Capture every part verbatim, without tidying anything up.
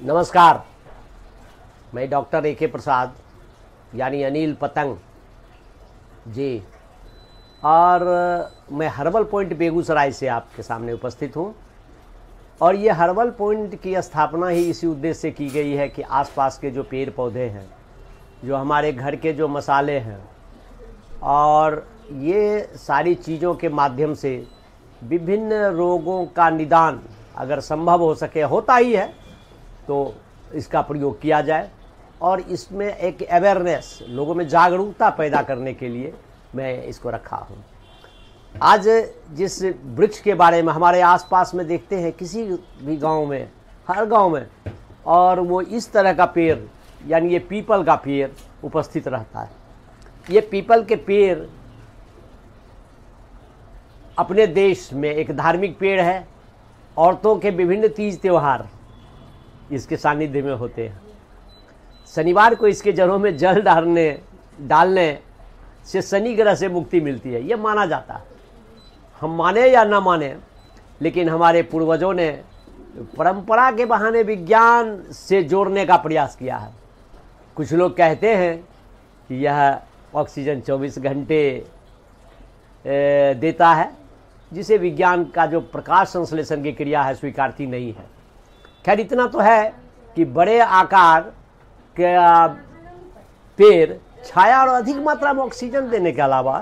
नमस्कार, मैं doctor A के प्रसाद यानी अनिल पतंग जी, और मैं हर्बल पॉइंट बेगूसराय से आपके सामने उपस्थित हूँ। और ये हर्बल पॉइंट की स्थापना ही इसी उद्देश्य से की गई है कि आसपास के जो पेड़ पौधे हैं, जो हमारे घर के जो मसाले हैं, और ये सारी चीज़ों के माध्यम से विभिन्न रोगों का निदान अगर संभव हो सके, होता ही है, तो इसका प्रयोग किया जाए। और इसमें एक अवेयरनेस, लोगों में जागरूकता पैदा करने के लिए मैं इसको रखा हूँ। आज जिस वृक्ष के बारे में हमारे आसपास में देखते हैं, किसी भी गांव में, हर गांव में, और वो इस तरह का पेड़ यानी ये पीपल का पेड़ उपस्थित रहता है। ये पीपल के पेड़ अपने देश में एक धार्मिक पेड़ है। औरतों के विभिन्न तीज त्योहार इसके सानिध्य में होते हैं। शनिवार को इसके जड़ों में जल डालने डालने से शनि ग्रह से मुक्ति मिलती है, ये माना जाता है। हम माने या ना माने, लेकिन हमारे पूर्वजों ने परंपरा के बहाने विज्ञान से जोड़ने का प्रयास किया है। कुछ लोग कहते हैं कि यह ऑक्सीजन चौबीस घंटे देता है, जिसे विज्ञान का जो प्रकाश संश्लेषण की क्रिया है स्वीकारती नहीं है। खैर, इतना तो है कि बड़े आकार का पेड़ छाया और अधिक मात्रा में ऑक्सीजन देने के अलावा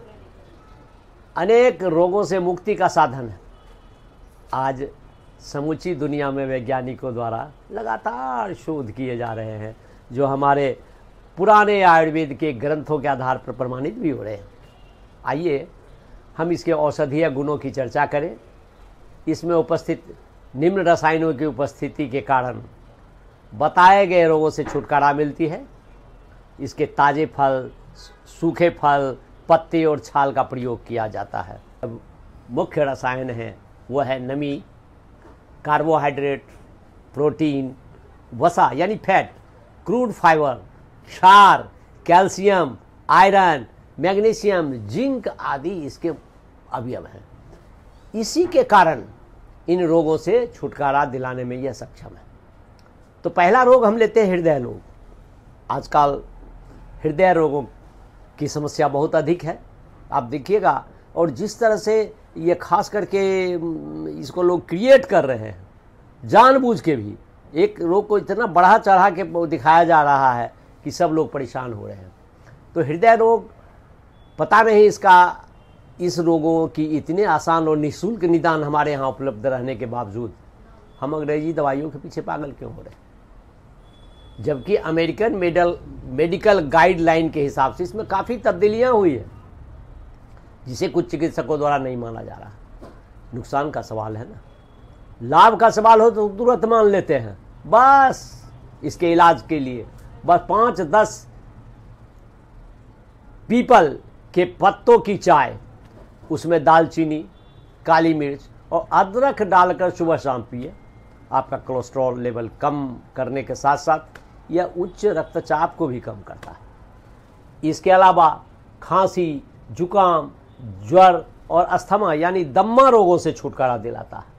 अनेक रोगों से मुक्ति का साधन है। आज समूची दुनिया में वैज्ञानिकों द्वारा लगातार शोध किए जा रहे हैं, जो हमारे पुराने आयुर्वेद के ग्रंथों के आधार पर प्रमाणित भी हो रहे हैं। आइए हम इसके औषधीय गुणों की चर्चा करें। इसमें उपस्थित निम्न रसायनों की उपस्थिति के कारण बताए गए रोगों से छुटकारा मिलती है। इसके ताज़े फल, सूखे फल, पत्ते और छाल का प्रयोग किया जाता है। अब मुख्य रसायन है वो है नमी, कार्बोहाइड्रेट, प्रोटीन, वसा यानी फैट, क्रूड फाइबर, क्षार, कैल्शियम, आयरन, मैग्नीशियम, जिंक आदि इसके अवयव हैं। इसी के कारण इन रोगों से छुटकारा दिलाने में यह सक्षम है। तो पहला रोग हम लेते हैं हृदय रोग। आजकल हृदय रोगों की समस्या बहुत अधिक है, आप देखिएगा। और जिस तरह से ये खास करके इसको लोग क्रिएट कर रहे हैं, जानबूझ के भी एक रोग को इतना बढ़ा चढ़ा के दिखाया जा रहा है कि सब लोग परेशान हो रहे हैं। तो हृदय रोग, पता नहीं इसका इस रोगों की इतने आसान और निःशुल्क निदान हमारे यहाँ उपलब्ध रहने के बावजूद हम अंग्रेजी दवाइयों के पीछे पागल क्यों हो रहे हैं, जबकि अमेरिकन मेडल मेडिकल गाइडलाइन के हिसाब से इसमें काफ़ी तब्दीलियाँ हुई है, जिसे कुछ चिकित्सकों द्वारा नहीं माना जा रहा। नुकसान का सवाल है ना, लाभ का सवाल हो तो तुरंत मान लेते हैं। बस इसके इलाज के लिए बस पाँच दस पीपल के पत्तों की चाय, उसमें दालचीनी, काली मिर्च और अदरक डालकर सुबह शाम पिए। आपका कोलेस्ट्रॉल लेवल कम करने के साथ साथ यह उच्च रक्तचाप को भी कम करता है। इसके अलावा खांसी, जुकाम, ज्वर और अस्थमा यानी दम्मा रोगों से छुटकारा दिलाता है।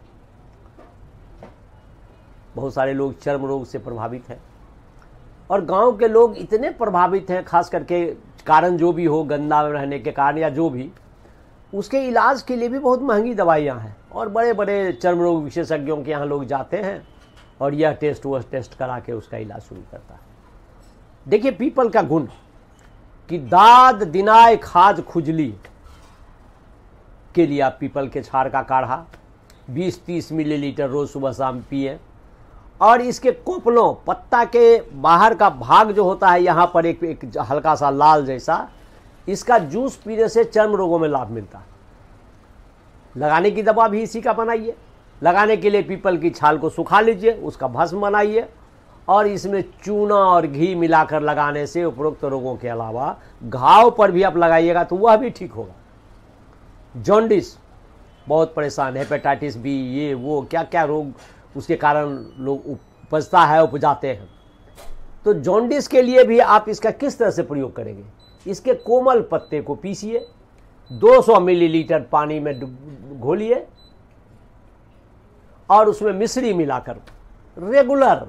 बहुत सारे लोग चर्म रोग से प्रभावित हैं, और गांव के लोग इतने प्रभावित हैं, खास करके कारण जो भी हो, गंदा रहने के कारण या जो भी, उसके इलाज के लिए भी बहुत महंगी दवाइयाँ हैं। और बड़े बड़े चर्म रोग विशेषज्ञों के यहाँ लोग जाते हैं और यह टेस्ट वह टेस्ट करा के उसका इलाज शुरू करता है। देखिए पीपल का गुण कि दाद दिनाय खाज खुजली के लिए आप पीपल के छाल का काढ़ा बीस तीस मिलीलीटर रोज सुबह शाम पिए। और इसके कोपलों, पत्ता के बाहर का भाग जो होता है, यहाँ पर एक, एक हल्का सा लाल जैसा, इसका जूस पीने से चर्म रोगों में लाभ मिलता है। लगाने की दवा भी इसी का बनाइए। लगाने के लिए पीपल की छाल को सुखा लीजिए, उसका भस्म बनाइए, और इसमें चूना और घी मिलाकर लगाने से उपरोक्त रोगों के अलावा घाव पर भी आप लगाइएगा तो वह भी ठीक होगा। जॉन्डिस, बहुत परेशान, हेपेटाइटिस बी, ये वो क्या क्या रोग उसके कारण लोग उपजता है, उपजाते हैं। तो जॉन्डिस के लिए भी आप इसका किस तरह से प्रयोग करेंगे? इसके कोमल पत्ते को पीसिए, दो सौ मिलीलीटर पानी में घोलिए और उसमें मिश्री मिलाकर रेगुलर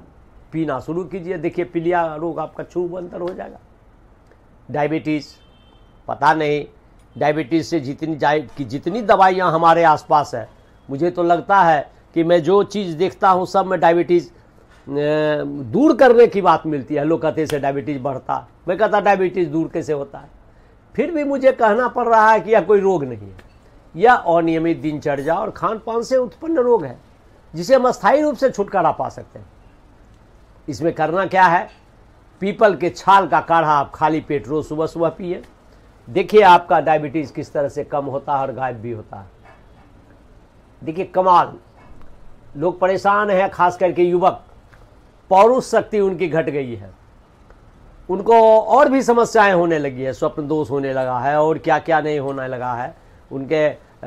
पीना शुरू कीजिए, देखिए पीलिया रोग आपका छूब अंतर हो जाएगा। डायबिटीज़, पता नहीं डायबिटीज़ से जितनी जाए कि जितनी दवाइयाँ हमारे आसपास है, मुझे तो लगता है कि मैं जो चीज़ देखता हूँ सब में डायबिटीज़ दूर करने की बात मिलती है। लोग कहते से डायबिटीज़ बढ़ता, मैं कहता डायबिटीज़ दूर कैसे होता है। फिर भी मुझे कहना पड़ रहा है कि यह कोई रोग नहीं है, यह अनियमित दिनचर्या और खान पान से उत्पन्न रोग है, जिसे हम अस्थायी रूप से छुटकारा पा सकते हैं। इसमें करना क्या है, पीपल के छाल का काढ़ा आप खाली पेट रोज सुबह सुबह पिए, देखिए आपका डायबिटीज़ किस तरह से कम होता है और गायब भी होता है। देखिए कमाल, लोग परेशान हैं, खास करके युवक, पौरुष शक्ति उनकी घट गई है, उनको और भी समस्याएं होने लगी है, स्वप्न दोष होने लगा है और क्या क्या नहीं होने लगा है, उनके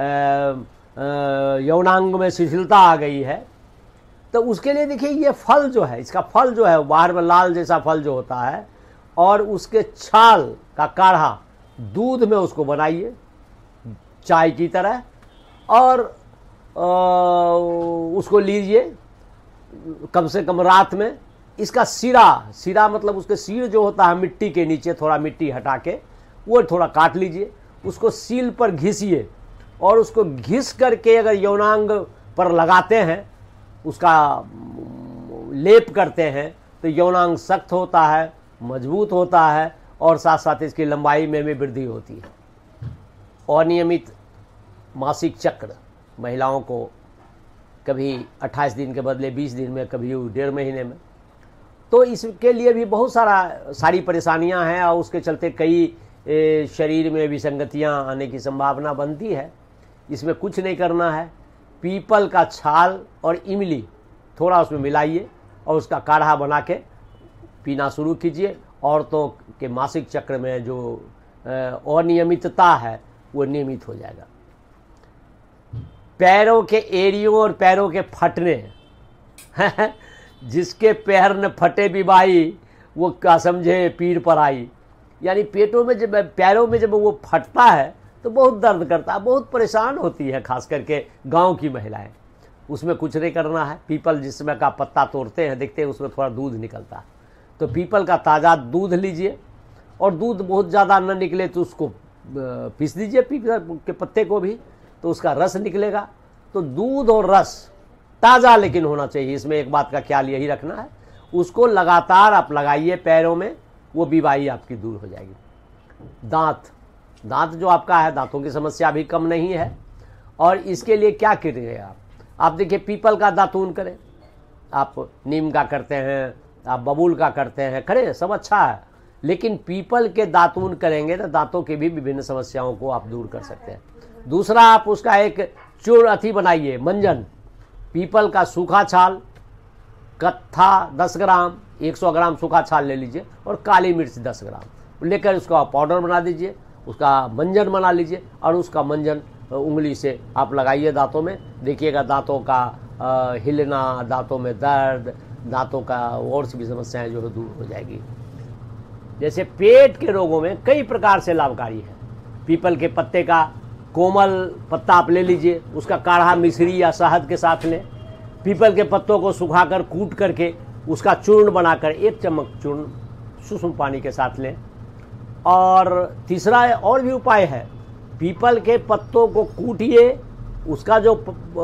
यौनांग में शिथिलता आ गई है। तो उसके लिए देखिए ये फल जो है, इसका फल जो है बाहर में लाल जैसा फल जो होता है, और उसके छाल का काढ़ा दूध में उसको बनाइए चाय की तरह, और आ, उसको लीजिए कम से कम रात में। इसका सिरा, सिरा मतलब उसके सिर जो होता है मिट्टी के नीचे, थोड़ा मिट्टी हटा के वो थोड़ा काट लीजिए, उसको सील पर घिसिए, और उसको घिस करके अगर यौनांग पर लगाते हैं, उसका लेप करते हैं, तो यौनांग सख्त होता है, मजबूत होता है, और साथ साथ इसकी लंबाई में भी वृद्धि होती है। अनियमित मासिक चक्र महिलाओं को कभी अट्ठाईस दिन के बदले बीस दिन में, कभी डेढ़ महीने में, तो इसके लिए भी बहुत सारा सारी परेशानियां हैं, और उसके चलते कई ए, शरीर में विसंगतियां आने की संभावना बनती है। इसमें कुछ नहीं करना है, पीपल का छाल और इमली थोड़ा उसमें मिलाइए और उसका काढ़ा बना के पीना शुरू कीजिए। औरतों के मासिक चक्र में जो अनियमितता है वो नियमित हो जाएगा। पैरों के एड़ियों और पैरों के फटने जिसके पैर न फटे बिबाई, वो क्या समझे पीर पर आई। यानी पेटों में जब पैरों में जब वो फटता है तो बहुत दर्द करता है, बहुत परेशान होती है, खास करके गांव की महिलाएं। उसमें कुछ नहीं करना है, पीपल जिसमें का पत्ता तोड़ते हैं, देखते हैं उसमें थोड़ा दूध निकलता है, तो पीपल का ताज़ा दूध लीजिए, और दूध बहुत ज़्यादा न निकले तो उसको पीस दीजिए पीपल के पत्ते को भी, तो उसका रस निकलेगा। तो दूध और रस ताज़ा लेकिन होना चाहिए, इसमें एक बात का ख्याल यही रखना है। उसको लगातार आप लगाइए पैरों में, वो बीमारी आपकी दूर हो जाएगी। दांत, दांत जो आपका है, दांतों की समस्या भी कम नहीं है, और इसके लिए क्या करिए आप आप देखिए पीपल का दातून करें, आप नीम का करते हैं, आप बबूल का करते हैं, करें, सब अच्छा है, लेकिन पीपल के दातून करेंगे तो दांतों की भी विभिन्न समस्याओं को आप दूर कर सकते हैं। दूसरा, आप उसका एक चूर्ण अथी बनाइए, मंजन, पीपल का सूखा छाल, कत्था दस ग्राम, सौ ग्राम सूखा छाल ले लीजिए, और काली मिर्च दस ग्राम लेकर उसका पाउडर बना दीजिए, उसका मंजन बना लीजिए, और उसका मंजन उंगली से आप लगाइए दांतों में। देखिएगा दांतों का आ, हिलना, दांतों में दर्द, दांतों का और सी भी समस्याएं जो है दूर हो जाएगी। जैसे पेट के रोगों में कई प्रकार से लाभकारी है। पीपल के पत्ते का कोमल पत्ता आप ले लीजिए, उसका काढ़ा मिश्री या शहद के साथ लें। पीपल के पत्तों को सुखाकर कूट करके उसका चूर्ण बनाकर एक चम्मच चूर्ण सुसुम पानी के साथ लें। और तीसरा और भी उपाय है, पीपल के पत्तों को कूटिए, उसका जो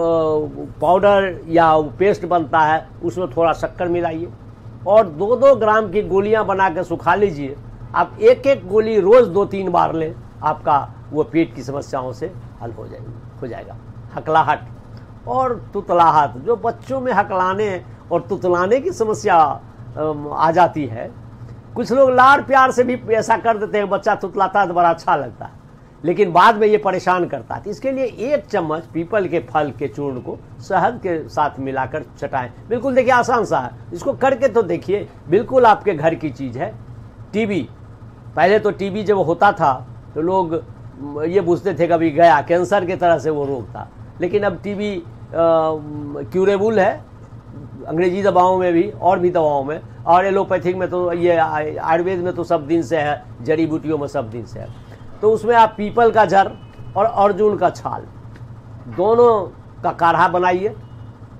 पाउडर या पेस्ट बनता है उसमें थोड़ा शक्कर मिलाइए, और दो दो ग्राम की गोलियां बना कर सुखा लीजिए। आप एक एक गोली रोज़ दो तीन बार लें, आपका वो पेट की समस्याओं से हल हो जाएगी हो जाएगा। हकलाहट और तुतलाहट, जो बच्चों में हकलाने और तुतलाने की समस्या आ जाती है, कुछ लोग लाड़ प्यार से भी ऐसा कर देते हैं, बच्चा तुतलाता है तो बड़ा अच्छा लगता है, लेकिन बाद में ये परेशान करता है। इसके लिए एक चम्मच पीपल के फल के चूर्ण को शहद के साथ मिलाकर चटाएं। बिल्कुल देखिए आसान सा है, इसको करके तो देखिए, बिल्कुल आपके घर की चीज़ है। टीबी, पहले तो टीबी जब होता था तो लोग ये पूछते थे कभी गया, कैंसर की तरह से वो रोग था, लेकिन अब टीबी क्यूरेबल है, अंग्रेजी दवाओं में भी और भी दवाओं में, और एलोपैथिक में तो ये आयुर्वेद में तो सब दिन से है, जड़ी बूटियों में सब दिन से है। तो उसमें आप पीपल का जड़ और अर्जुन का छाल दोनों का काढ़ा बनाइए,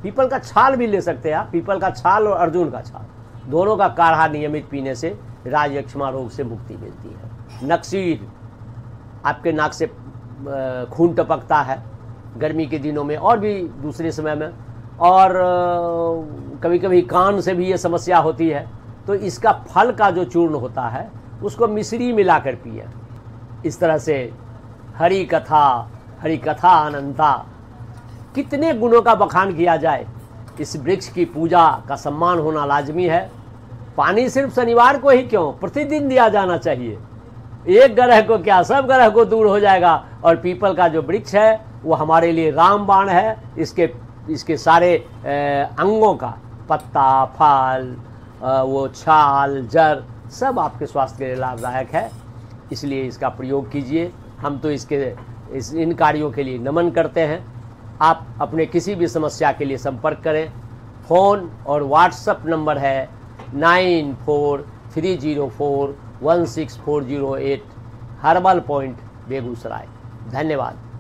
पीपल का छाल भी ले सकते हैं आप, पीपल का छाल और अर्जुन का छाल, दोनों का काढ़ा नियमित पीने से राज यक्ष्मा रोग से मुक्ति मिलती है। नक्सीर, आपके नाक से खून टपकता है गर्मी के दिनों में और भी दूसरे समय में, और कभी कभी कान से भी ये समस्या होती है, तो इसका फल का जो चूर्ण होता है उसको मिश्री मिलाकर पिए। इस तरह से हरि कथा हरि कथा अनंता, कितने गुणों का बखान किया जाए। इस वृक्ष की पूजा का सम्मान होना लाजमी है। पानी सिर्फ शनिवार को ही क्यों, प्रतिदिन दिया जाना चाहिए। एक ग्रह को क्या, सब ग्रह को दूर हो जाएगा। और पीपल का जो वृक्ष है वो हमारे लिए रामबाण है। इसके इसके सारे अंगों का पत्ता, फल, वो छाल, जड़, सब आपके स्वास्थ्य के लिए लाभदायक है, इसलिए इसका प्रयोग कीजिए। हम तो इसके इस इन कार्यों के लिए नमन करते हैं। आप अपने किसी भी समस्या के लिए संपर्क करें। फ़ोन और व्हाट्सएप नंबर है nine four three zero four one six four zero eight, herbal point Begusarai. धन्यवाद।